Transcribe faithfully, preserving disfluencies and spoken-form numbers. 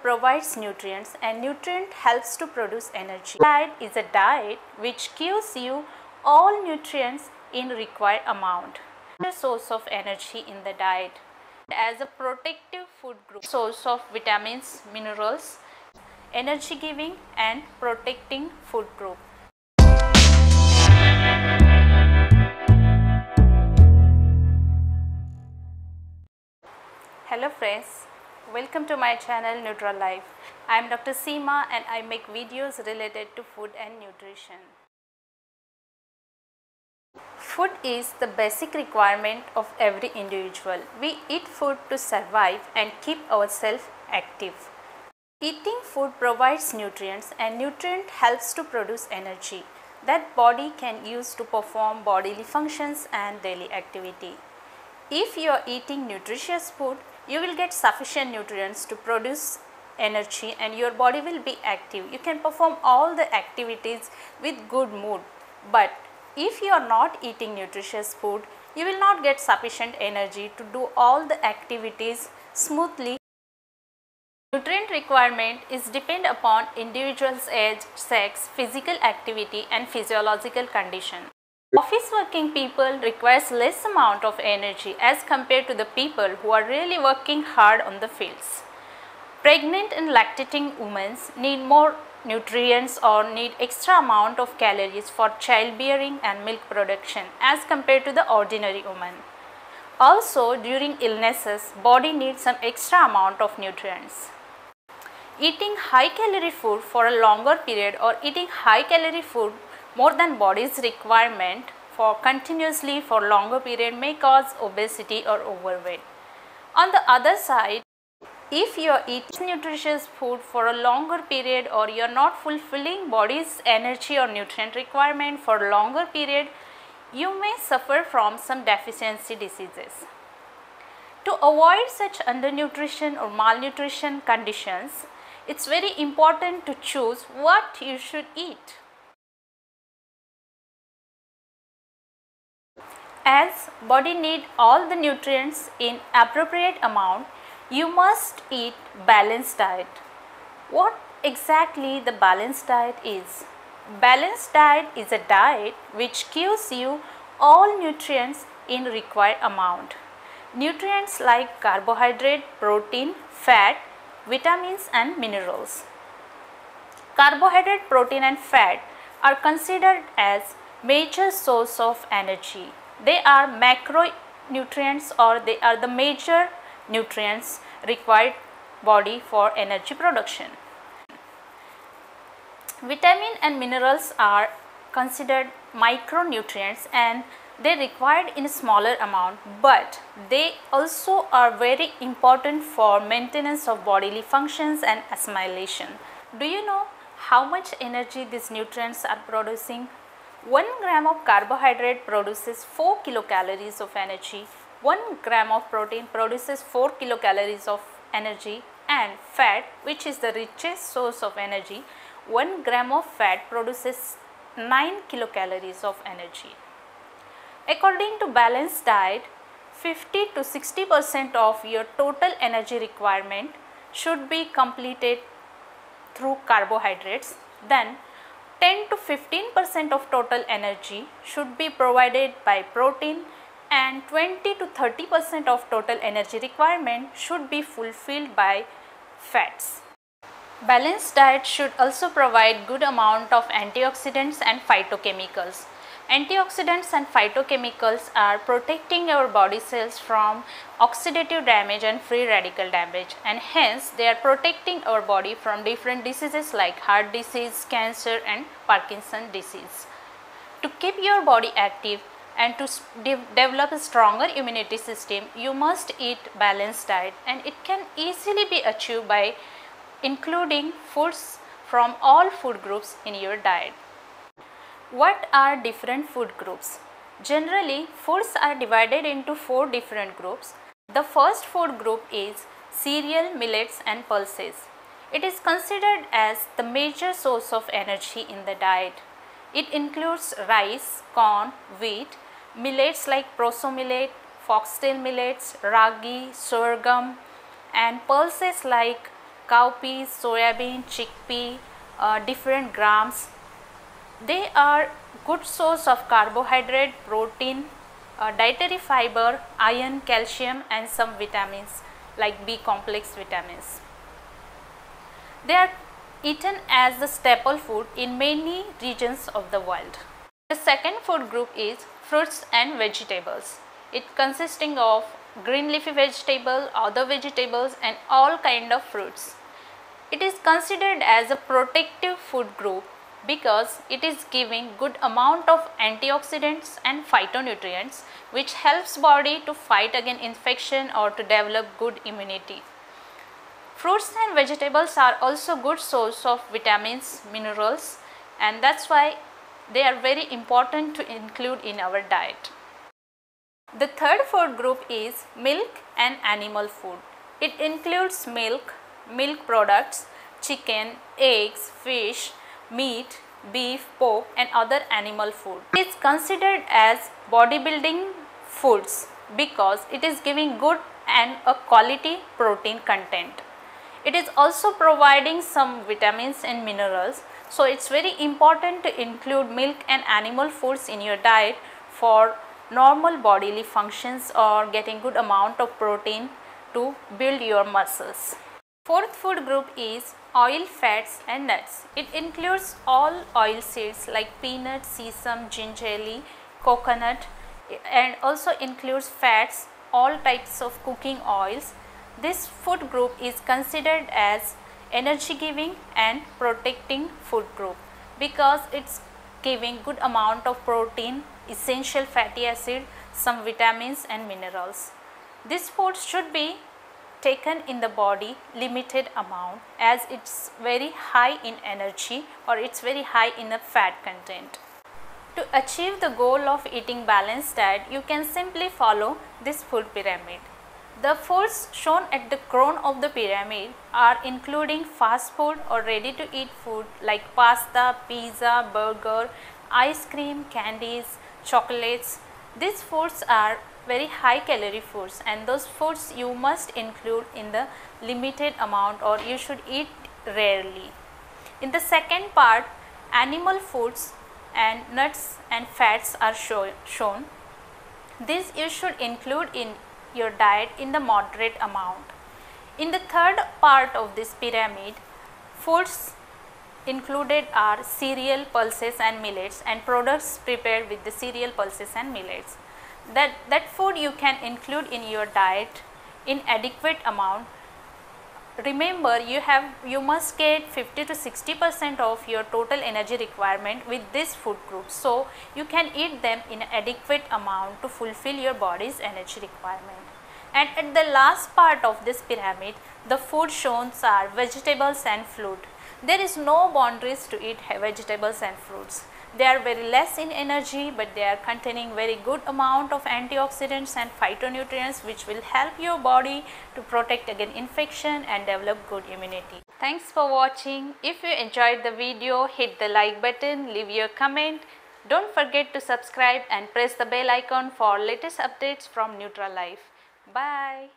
provides nutrients and nutrient helps to produce energy. Diet is a diet which gives you all nutrients in required amount. The source of energy in the diet as a protective food group, source of vitamins, minerals, energy giving and protecting food group. Hello friends, welcome to my channel NutraLife. I am Doctor Seema and I make videos related to food and nutrition. Food is the basic requirement of every individual. We eat food to survive and keep ourselves active. Eating food provides nutrients and nutrient helps to produce energy that body can use to perform bodily functions and daily activity. If you are eating nutritious food, you will get sufficient nutrients to produce energy and your body will be active. You can perform all the activities with good mood. But if you are not eating nutritious food, you will not get sufficient energy to do all the activities smoothly. Nutrient requirement is depend upon individual's age, sex, physical activity and physiological condition. Office working people requires less amount of energy as compared to the people who are really working hard on the fields. Pregnant and lactating women need more nutrients or need extra amount of calories for childbearing and milk production as compared to the ordinary woman. Also, during illnesses, body needs some extra amount of nutrients. Eating high calorie food for a longer period or eating high calorie food more than body's requirement for continuously for longer period may cause obesity or overweight. On the other side, if you are eating nutritious food for a longer period or you are not fulfilling body's energy or nutrient requirement for a longer period, you may suffer from some deficiency diseases. To avoid such undernutrition or malnutrition conditions, it's very important to choose what you should eat. As body need all the nutrients in appropriate amount, you must eat balanced diet. What exactly the balanced diet is? Balanced diet is a diet which gives you all nutrients in required amount. Nutrients like carbohydrate, protein, fat, vitamins and minerals. Carbohydrate, protein and fat are considered as major source of energy. They are macronutrients or they are the major nutrients required body for energy production. Vitamin and minerals are considered micronutrients and they required in a smaller amount, but they also are very important for maintenance of bodily functions and assimilation. Do you know how much energy these nutrients are producing? one gram of carbohydrate produces four kilocalories of energy, one gram of protein produces four kilocalories of energy, and fat, which is the richest source of energy, one gram of fat produces nine kilocalories of energy. According to balanced diet, fifty to sixty percent of your total energy requirement should be completed through carbohydrates, then ten to fifteen percent of total energy should be provided by protein and twenty to thirty percent of total energy requirement should be fulfilled by fats. Balanced diet should also provide good amount of antioxidants and phytochemicals. Antioxidants and phytochemicals are protecting our body cells from oxidative damage and free radical damage, and hence they are protecting our body from different diseases like heart disease, cancer and Parkinson's disease. To keep your body active and to de develop a stronger immunity system, you must eat balanced diet, and it can easily be achieved by including foods from all food groups in your diet. What are different food groups? Generally, foods are divided into four different groups. The first food group is cereal, millets and pulses. It is considered as the major source of energy in the diet. It includes rice, corn, wheat, millets like proso millet, foxtail millets, ragi, sorghum, and pulses like cowpeas, soybean, chickpea, uh, different grams. They are good source of carbohydrate, protein, uh, dietary fiber, iron, calcium and some vitamins like B complex vitamins. They are eaten as the staple food in many regions of the world. The second food group is fruits and vegetables. It consisting of green leafy vegetable, other vegetables and all kind of fruits. It is considered as a protective food group because it is giving good amount of antioxidants and phytonutrients which helps body to fight against infection or to develop good immunity. Fruits and vegetables are also good source of vitamins, minerals, and that's why they are very important to include in our diet. The third food group is milk and animal food. It includes milk, milk products, chicken, eggs, fish, meat, beef, pork and other animal food. It is considered as bodybuilding foods because it is giving good and a quality protein content. It is also providing some vitamins and minerals, so it's very important to include milk and animal foods in your diet for normal bodily functions or getting good amount of protein to build your muscles. Fourth food group is oil, fats and nuts. It includes all oil seeds like peanut, sesame, gingerly, coconut, and also includes fats, all types of cooking oils. This food group is considered as energy giving and protecting food group because it's giving good amount of protein, essential fatty acid, some vitamins and minerals. This food should be taken in the body limited amount as it's very high in energy or it's very high in the fat content. To achieve the goal of eating balanced diet, you can simply follow this food pyramid. The foods shown at the crown of the pyramid are including fast food or ready to eat food like pasta, pizza, burger, ice cream, candies, chocolates. These foods are very high calorie foods and those foods you must include in the limited amount or you should eat rarely. In the second part, animal foods and nuts and fats are show, shown. These you should include in your diet in the moderate amount. In the third part of this pyramid, foods included are cereal, pulses and millets and products prepared with the cereal, pulses and millets. That, that food you can include in your diet in adequate amount. Remember, you have you must get fifty to sixty percent of your total energy requirement with this food group. So you can eat them in adequate amount to fulfill your body's energy requirement. And at the last part of this pyramid, the food shown are vegetables and fruit. There is no boundaries to eat vegetables and fruits. They are very less in energy, but they are containing very good amount of antioxidants and phytonutrients which will help your body to protect against infection and develop good immunity. Thanks for watching. If you enjoyed the video, hit the like button, leave your comment. Don't forget to subscribe and press the bell icon for latest updates from NutraLife. Bye.